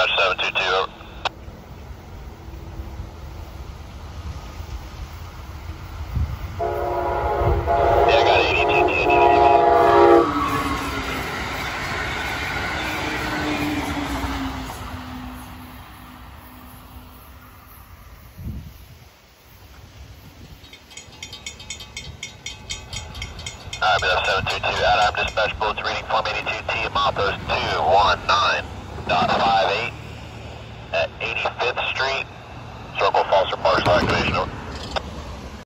Dash 722, over. Yeah, I got 8210. Alright, BF 722, Adam, dispatch bullets reading Form 82T, milepost 219.58 at 85th Street, circle false or partial activation.